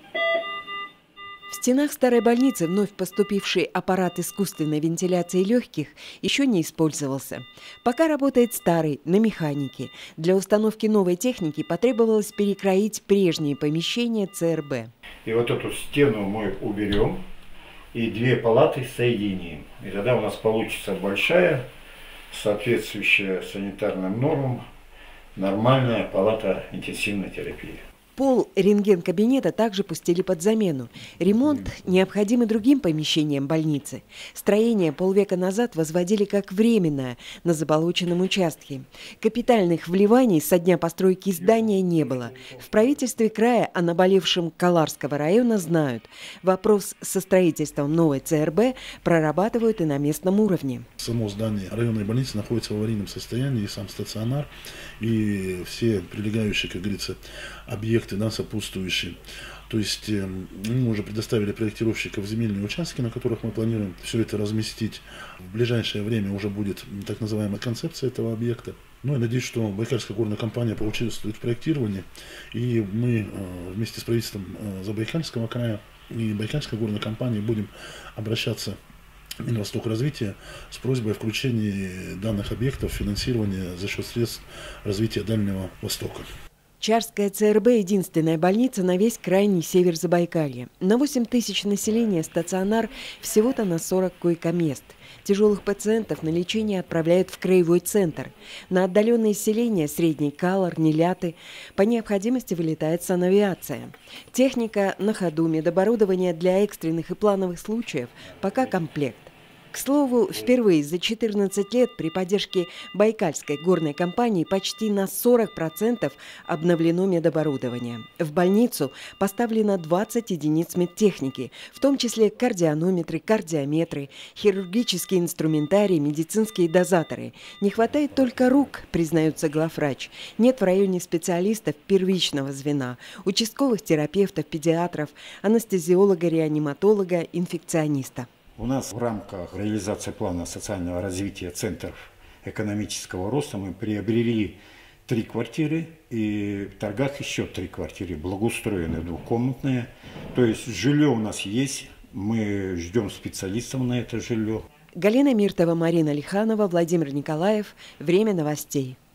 В стенах старой больницы вновь поступивший аппарат искусственной вентиляции легких еще не использовался. Пока работает старый, на механике. Для установки новой техники потребовалось перекроить прежние помещения ЦРБ. И вот эту стену мы уберем и две палаты соединим. И тогда у нас получится большая, соответствующая санитарным нормам, нормальная палата интенсивной терапии. Пол рентген-кабинета также пустили под замену. Ремонт необходим и другим помещениям больницы. Строение полвека назад возводили как временное на заболоченном участке. Капитальных вливаний со дня постройки здания не было. В правительстве края о наболевшем Каларского района знают. Вопрос со строительством новой ЦРБ прорабатывают и на местном уровне. Само здание районной больницы находится в аварийном состоянии, и сам стационар, и все прилегающие, как говорится, объекты, да, сопутствующие. То есть мы уже предоставили проектировщиков земельные участки, на которых мы планируем все это разместить. В ближайшее время уже будет так называемая концепция этого объекта. Ну, я надеюсь, что Байкальская горная компания поучаствует в проектировании, и мы вместе с правительством Забайкальского края и Байкальской горной компанией будем обращаться в Минвостокразвития с просьбой о включении данных объектов в финансирование за счет средств развития Дальнего Востока. Чарская ЦРБ – единственная больница на весь крайний север Забайкалья. На 8 тысяч населения стационар всего-то на 40 койко-мест. Тяжелых пациентов на лечение отправляют в краевой центр. На отдаленные селения – Средний Калар, Неляты – по необходимости вылетает санавиация. Техника на ходу, медоборудование для экстренных и плановых случаев – пока комплект. К слову, впервые за 14 лет при поддержке Байкальской горной компании почти на 40% обновлено медоборудование. В больницу поставлено 20 единиц медтехники, в том числе кардионометры, кардиометры, хирургический инструментарий, медицинские дозаторы. Не хватает только рук, признается главврач. Нет в районе специалистов первичного звена, участковых терапевтов, педиатров, анестезиолога, реаниматолога, инфекциониста. У нас в рамках реализации плана социального развития центров экономического роста мы приобрели 3 квартиры и в торгах еще 3 квартиры, благоустроенные, двухкомнатные. То есть жилье у нас есть, мы ждем специалистов на это жилье. Галина Миртова, Марина Лиханова, Владимир Николаев. Время новостей.